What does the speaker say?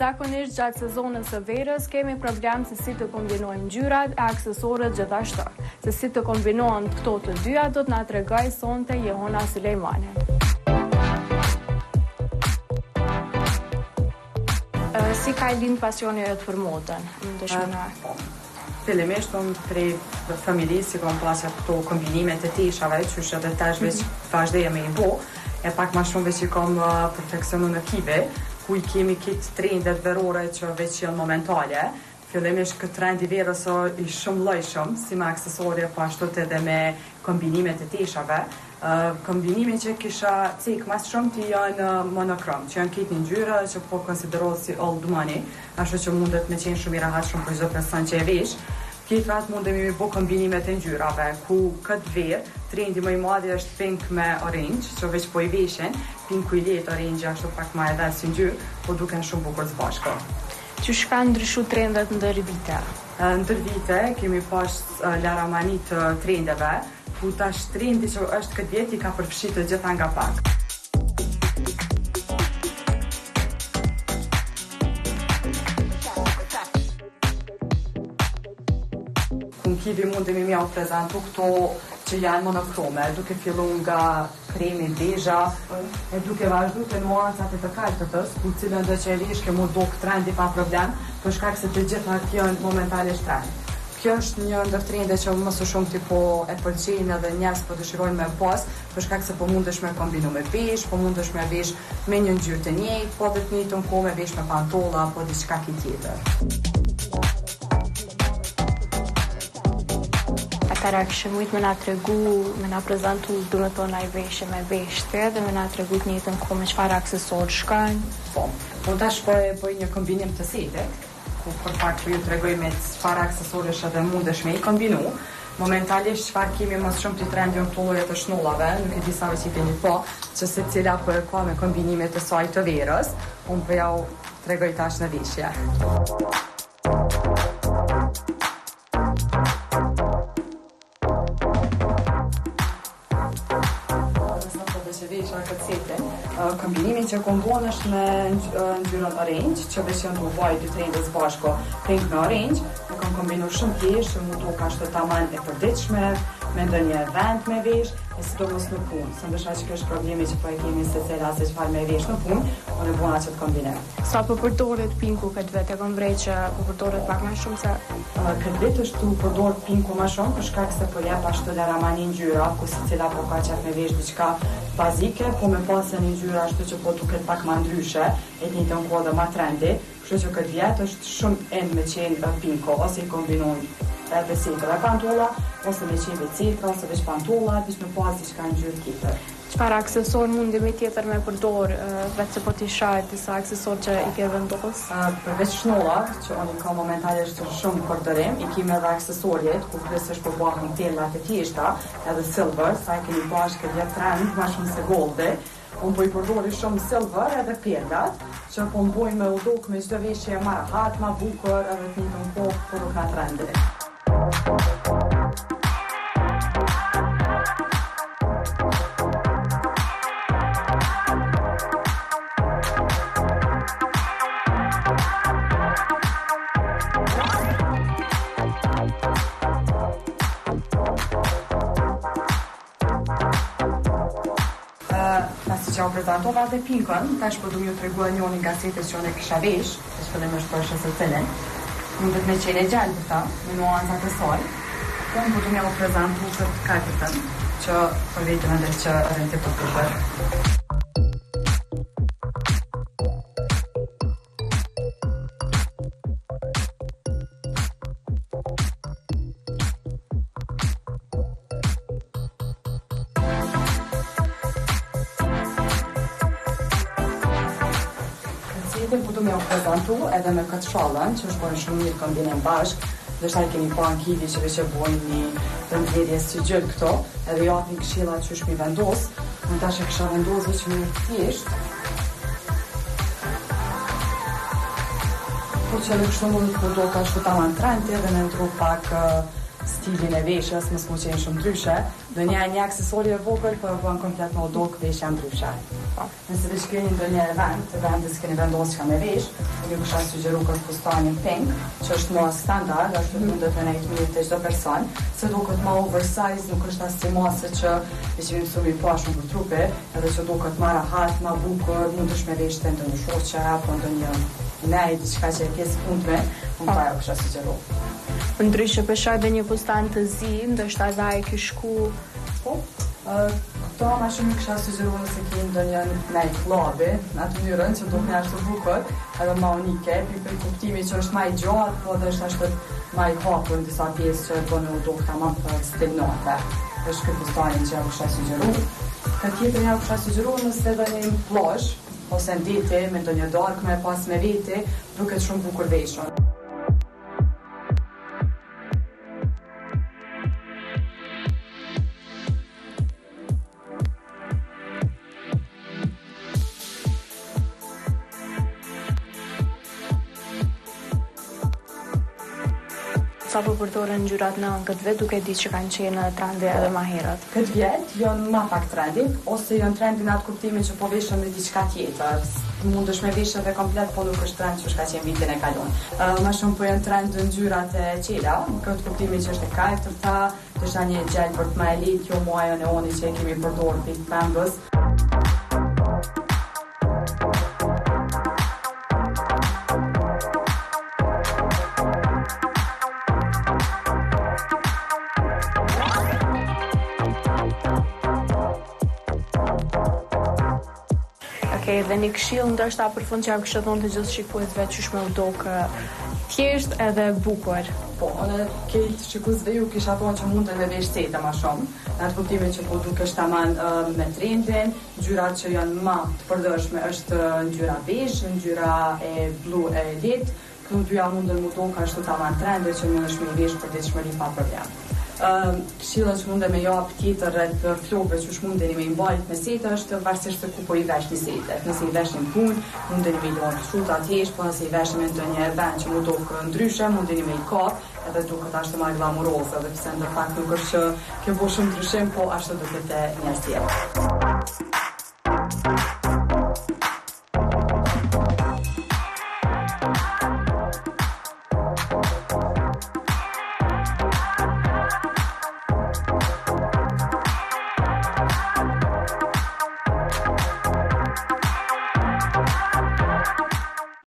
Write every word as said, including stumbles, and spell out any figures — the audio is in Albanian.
Zakonisht gjatë sezonit së verës kemi problem se si të kombinojmë ngjyrat e aksesorët gjithashtu. Se si të kombinohen këto të dyja do të na tregoj sonte Jehona Sulejmani. Si ka lind pasioni yt për modën? Më dëshmoj. Fillimisht unë prej familjes si kam pasur këto kombinime të tishave, që është edhe tash veç vazhdoj me i bo, e pak ma shumë veç i kam uh, perfekcionu në kive, ku i kemi këtë trendet verore që veç janë momentale. Fillimisht këtë trend i verës i shumë llojshëm, si me aksesorje, po ashtu edhe me kombinime të tishave. Uh, kombinime që kisha cek mas shumë të janë uh, monokrom, që janë këtë një ngjyra që po konsiderohet si old money, ashtu që mundet me qenë shumë i rahat shumë për çdo person që e vesh. Këtë rat mundemi me bo kombinime të ngjyrave, ku këtë verë trendi më i madh është pink me orange, që veç po i veshin, pinku i lehtë orange ashtu pak më edhe si ngjyrë, po duken shumë bukur së bashku. Që shka ndryshu trendet ndër vite? Ndër vite kemi pas uh, laramani të trendeve, ku tash trendi që është këtë vjet i ka përfshirë të gjitha nga pak. Në kivi mundemi me u prezentu këto që janë monokrome, duke fillu nga kremi bezha, e duke vazhdu të nuancat e të kaltëtës, ku cilën dhe që e vish ke mu do këtë trendi pa problem, për shkak se të gjitha janë momentalisht trend. Kjo është një ndër trende që më së shumë tipo e pëlqejnë edhe njerëz po dëshirojnë me pas, për shkak se po mundesh me kombinu me peshë, po mundesh me vesh me një ngjyrë të njëjtë, po dhe të njëjtën kohë me vesh me pantolla apo diçka tjetër. Atëra kështë mujtë me nga tregu, me nga prezentu du me tona i veshje me veshte dhe me nga tregu të njëtën kohë me qëfar aksesorë shkajnë. Po, po tash po e bëj një kombinim të setit, ku për pak ju tregoj me çfarë aksesorësh edhe mundesh me i kombinu. Momentalisht çfarë kemi më shumë të trendin këto lloje të shnollave, nuk e di sa që i keni po, që secila po e ka me kombinime të saj të verës, unë po ja u tregoj tash në veshje. Uh, kombinimin që kombon është me ngjyrën orange, që veç janë të vaj dy trendet së bashku, pink me orange, e kam kombinu shumë thjesht, që mu do ka shtë taman e përditshme, me ndonjë event me vesh, e sidomos në punë. Së ndësha që kjo është problemi që po e kemi se cila se çfarë me vesh në punë, unë e bona që të kombinim. Sa po përdoret pinku këtë vetë, e kam vrej që po përdoret pak më shumë se... Uh, këtë vetë është të përdor pinku më shumë, për shkak se po jep ashtu laramani ngjyra, ku secila po ka qef me vesh diçka bazike, po me pasë një ngjyra ashtu që po duket pak më ndryshe, e të njëjtën kohë dhe më trendi, kështu që këtë vjet është shumë end me qenë pinko, ose i kombinon edhe setra dhe pantolla, ose me qenë setra, ose veç pantolla, diç me pas diçka ngjyrë tjetër. Çfarë aksesor mundemi tjetër me përdor, vetë se po t'i shajt disa aksesor që i ke vendos? Uh, përveç shnollat, që unë ka momentalisht shumë përdorim, i kemi edhe aksesorjet, ku kryesisht po bëhen tellat e thjeshta, edhe silver, sa e kemi bashkë këtë jetë trend, ma shumë se goldi. Unë po i përdori shumë silver edhe perlat, që po mbojnë me uduk me çdo veshje ma rahat, ma bukur, edhe të njëjtën kohë kur nuk na trendi. Pasi që u prezentova dhe pinkën, tash po du m'ju tregua njërin nga setet që unë e kisha vesh, që fillimisht po është se cilin. Mundet me qenë e gjallë këta, me nuancat e saj. Unë po du m'ju prezentu këtë katërtën, që për vetëm edhe që rëndi për përshër. Po du me u prezentu edhe me këtë shallën, që është bojnë shumë mirë kombinim bashk, dhe shtaj kemi pa në kivi që veç e bojnë një rëndjerje si gjëllë këto, edhe jatë një këshilla që është mi vendos, në tash e kësha vendos veç një thjesht. Po që edhe kështu mund të do ka shtu taman trenti edhe me ndru pak uh, stilin e veshjes, mos mu qenë shumë ndryshe, do një një aksesori e vogël, po e bën komplet me odok veshja ndryshe. Nëse veç keni ndonjë event, eventi s'keni vendosur çka me vesh, unë kisha sugjeru këtë fustanin pink, që është më standard, ashtu mundet me nejtë mirë të çdo person, se duket më oversize, nuk është as si mase që veç jemi mësuar i pashun për trupe, edhe që duket më rahat, më bukur, mundesh me vesh të ndonjë shoqe apo ndonjë nej, diçka që e ke s'puntme, unë pa jo kisha sugjeru. Ndryshe për shaj dhe një fustan të zi, ndështë edhe ai ki shku... Po, këto ma shumë kisha sugjeru nëse ki ndonjë night clubi, në atë mënyrën që duke një ashtu bukur, edhe ma unike, për kuptimi që është ma i gjatë, po dhe është ashtu ma i hapur në disa pjesë që bënë u dukta ma për stilnote. është këtë fustanin që ja kisha sugjeru. Këtë tjetër ja kisha sugjeru nëse dhe një plosh, ose në diti, me ndonjë darkë me pas me veti, duket shumë bukur veshur. Sa po përdorën ngjyrat në këtë vit, duke ditë që kanë qenë trendi edhe më herët. Këtë vjet janë më pak trendi, ose janë trendi në atë kuptimin që po veshën me diçka tjetër. Mundesh me veshë edhe komplet, po nuk është trend që ka qenë vitin e kalon. Uh, më shumë po janë trend në ngjyrat e qela, në këtë kuptimin që është e kaltërta, është një gjel për të më elit, jo mua ajo neoni që e kemi përdorur pikë pembës. Okej, dhe një këshill ndoshta për fund që ja kisha thonë të gjithë shikuesve që shme u dok thjesht edhe bukur. Po, edhe këtë shikuesve ju kisha thonë që mund të me vesh seta ma shumë, në atë kuptimin që po dukesh taman uh, me trendin, ngjyrat që janë më të përdorshme është ngjyra bezh, ngjyra e blu e lit, këto dyja mundën mu dok ashtu taman trende që mundesh me i vesh për ditëshmëri pa problem. Uh, Këshilla që munde me jap tjetër rreth flokëve që mundeni me i mbajt me seta është varësisht se ku po i vesh një sete. Nëse i vesh një punë, mundeni me i lënë shuta thjesht, po nëse i vesh me ndonjë event që mu dok ndryshe, mundeni me i kap, edhe duket ashtu më glamuroze, edhe pse ndërfakt nuk është që kjo bo shumë ndryshim, po ashtu duket e njerëzit.